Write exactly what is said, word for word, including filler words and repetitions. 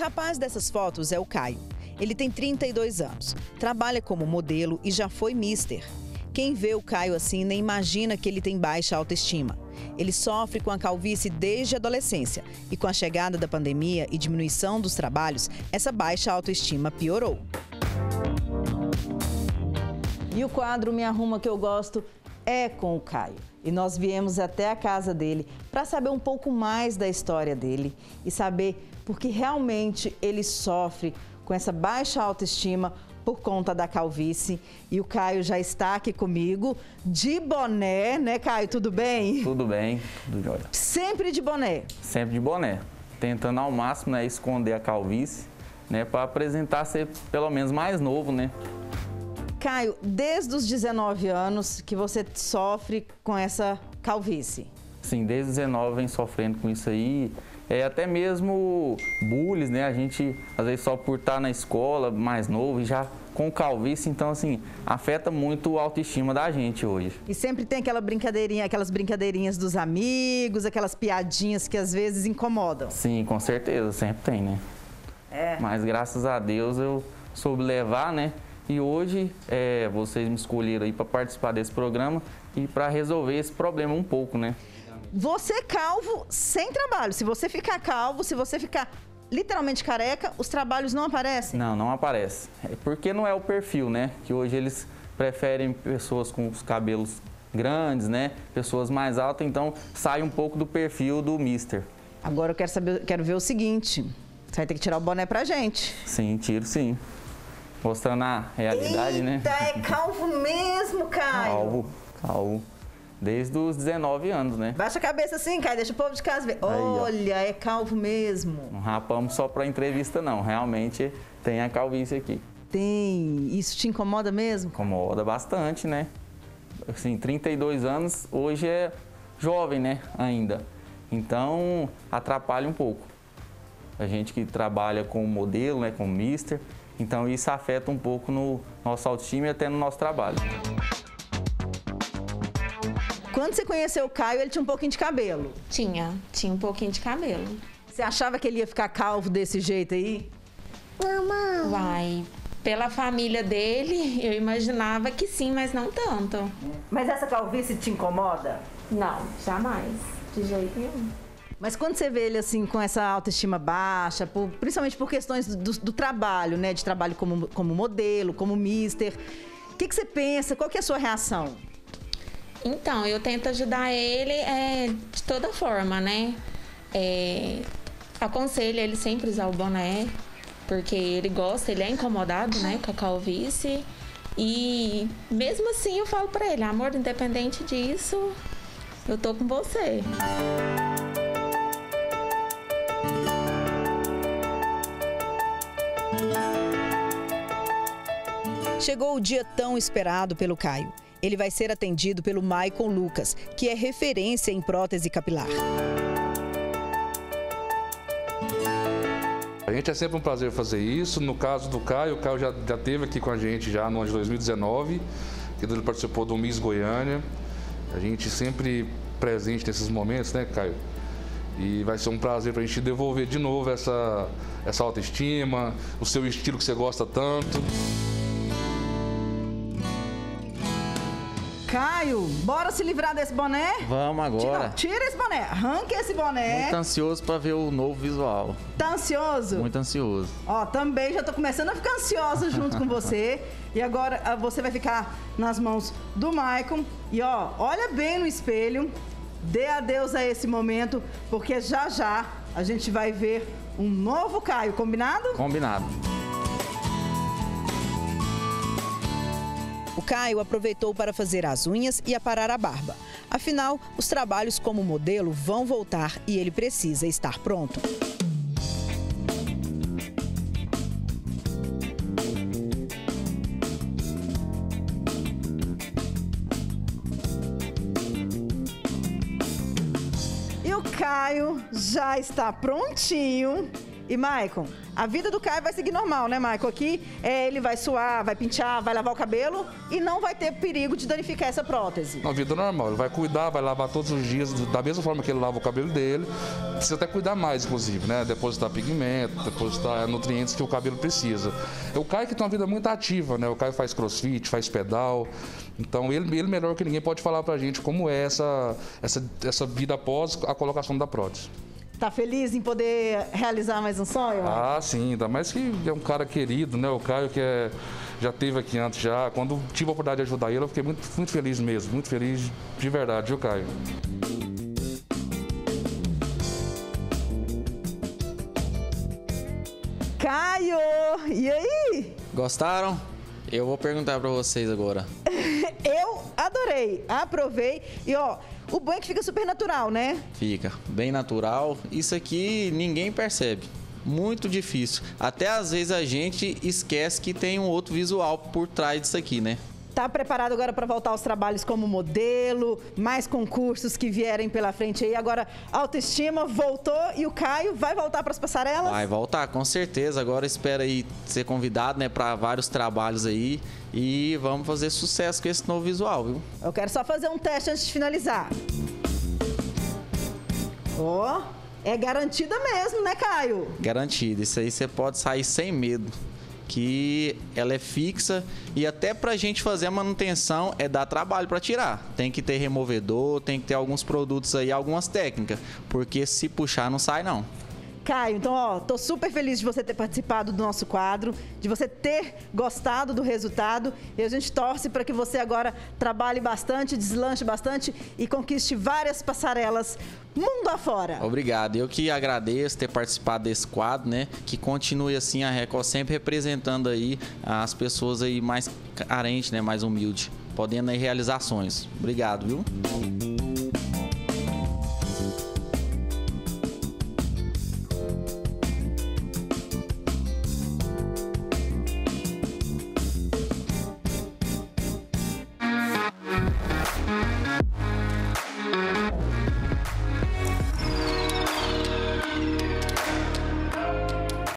rapaz dessas fotos é o Caio. Ele tem trinta e dois anos, trabalha como modelo e já foi mister. Quem vê o Caio assim nem imagina que ele tem baixa autoestima. Ele sofre com a calvície desde a adolescência e com a chegada da pandemia e diminuição dos trabalhos, essa baixa autoestima piorou. E o quadro Me Arruma Que Eu Gosto é com o Caio. E nós viemos até a casa dele para saber um pouco mais da história dele e saber por que realmente ele sofre com essa baixa autoestima por conta da calvície. E o Caio já está aqui comigo, de boné, né, Caio? Tudo bem? Tudo bem, tudo jóia. Sempre de boné? Sempre de boné, tentando ao máximo, né, esconder a calvície, né, para apresentar ser pelo menos mais novo, né? Caio, desde os dezenove anos que você sofre com essa calvície? Sim, desde os dezenove vem sofrendo com isso aí. É, até mesmo bullies, né? A gente, às vezes, só por estar na escola, mais novo, e já com calvície, então, assim, afeta muito a autoestima da gente hoje. E sempre tem aquela brincadeirinha, aquelas brincadeirinhas dos amigos, aquelas piadinhas que às vezes incomodam. Sim, com certeza, sempre tem, né? É. Mas, graças a Deus, eu soube levar, né? E hoje, é, vocês me escolheram aí para participar desse programa e para resolver esse problema um pouco, né? Você é calvo sem trabalho. Se você ficar calvo, se você ficar literalmente careca, os trabalhos não aparecem? Não, não aparece. É porque não é o perfil, né? Que hoje eles preferem pessoas com os cabelos grandes, né? Pessoas mais altas, então sai um pouco do perfil do mister. Agora eu quero saber, quero ver o seguinte. Você vai ter que tirar o boné pra gente. Sim, tiro sim. Mostrando a realidade, Eita, né? é calvo mesmo, Caio. Calvo, calvo. Desde os dezenove anos, né? Baixa a cabeça assim, Caio, deixa o povo de casa ver. Aí, olha, é calvo mesmo. Não rapamos só para entrevista, não. Realmente tem a calvície aqui. Tem. Isso te incomoda mesmo? Incomoda bastante, né? Assim, trinta e dois anos, hoje é jovem, né? Ainda. Então, atrapalha um pouco. A gente que trabalha com modelo, né? Com mister. Então, isso afeta um pouco no nosso autoestima e até no nosso trabalho. Quando você conheceu o Caio, ele tinha um pouquinho de cabelo. Tinha, tinha um pouquinho de cabelo. Você achava que ele ia ficar calvo desse jeito aí? Mamãe. Vai. Pela família dele, eu imaginava que sim, mas não tanto. Mas essa calvície te incomoda? Não, jamais. De jeito nenhum. Mas quando você vê ele assim, com essa autoestima baixa, por, principalmente por questões do, do trabalho, né? De trabalho como, como modelo, como mister, o que, que você pensa? Qual que é a sua reação? Então, eu tento ajudar ele é, de toda forma, né? É, aconselho ele sempre usar o boné, porque ele gosta, ele é incomodado, né, com a calvície. E mesmo assim eu falo pra ele, amor, independente disso, eu tô com você. Chegou o dia tão esperado pelo Caio. Ele vai ser atendido pelo Maicon Lucas, que é referência em prótese capilar. A gente é sempre um prazer fazer isso. No caso do Caio, o Caio já, já esteve aqui com a gente já no ano de dois mil e dezenove, que ele participou do Miss Goiânia. A gente sempre presente nesses momentos, né, Caio? E vai ser um prazer para a gente devolver de novo essa, essa autoestima, o seu estilo que você gosta tanto. Caio, bora se livrar desse boné? Vamos agora. Tira, tira esse boné, arranca esse boné. Muito ansioso para ver o novo visual. Tá ansioso? Muito ansioso. Ó, também já tô começando a ficar ansiosa junto com você. E agora você vai ficar nas mãos do Maicon. E ó, olha bem no espelho, dê adeus a esse momento, porque já já a gente vai ver um novo Caio, combinado? Combinado. O Caio aproveitou para fazer as unhas e aparar a barba. Afinal, os trabalhos como modelo vão voltar e ele precisa estar pronto. E o Caio já está prontinho. E, Maicon, a vida do Caio vai seguir normal, né, Michael? Aqui é, ele vai suar, vai pinchar, vai lavar o cabelo e não vai ter perigo de danificar essa prótese. Uma vida normal, ele vai cuidar, vai lavar todos os dias, da mesma forma que ele lava o cabelo dele. Precisa até cuidar mais, inclusive, né? Depositar pigmento, depositar nutrientes que o cabelo precisa. O Caio que tem uma vida muito ativa, né? O Caio faz crossfit, faz pedal. Então, ele, ele melhor que ninguém pode falar pra gente como é essa, essa, essa vida após a colocação da prótese. Tá feliz em poder realizar mais um sonho? Ah, sim, ainda mais que é um cara querido, né? O Caio que é, já esteve aqui antes já. Quando tive a oportunidade de ajudar ele, eu fiquei muito, muito feliz mesmo, muito feliz de verdade, viu, Caio? Caio, e aí? Gostaram? Eu vou perguntar pra vocês agora. Eu adorei, aprovei e ó, o bom é que fica super natural, né? Fica bem natural. Isso aqui ninguém percebe. Muito difícil. Até às vezes a gente esquece que tem um outro visual por trás disso aqui, né? Tá preparado agora para voltar aos trabalhos como modelo, mais concursos que vierem pela frente aí. Agora, autoestima voltou e o Caio vai voltar para as passarelas? Vai voltar, com certeza. Agora espera aí ser convidado, né, para vários trabalhos aí e vamos fazer sucesso com esse novo visual, viu? Eu quero só fazer um teste antes de finalizar. Ó, oh, é garantida mesmo, né, Caio? Garantido. Isso aí você pode sair sem medo. Que ela é fixa e até pra gente fazer a manutenção é dar trabalho para tirar. Tem que ter removedor, tem que ter alguns produtos aí, algumas técnicas, porque se puxar não sai não. Caio, então, ó, tô super feliz de você ter participado do nosso quadro, de você ter gostado do resultado e a gente torce para que você agora trabalhe bastante, deslanche bastante e conquiste várias passarelas mundo afora. Obrigado. Eu que agradeço ter participado desse quadro, né? Que continue assim a Record sempre representando aí as pessoas aí mais carentes, né? Mais humildes, podendo aí realizar sonhos. Obrigado, viu?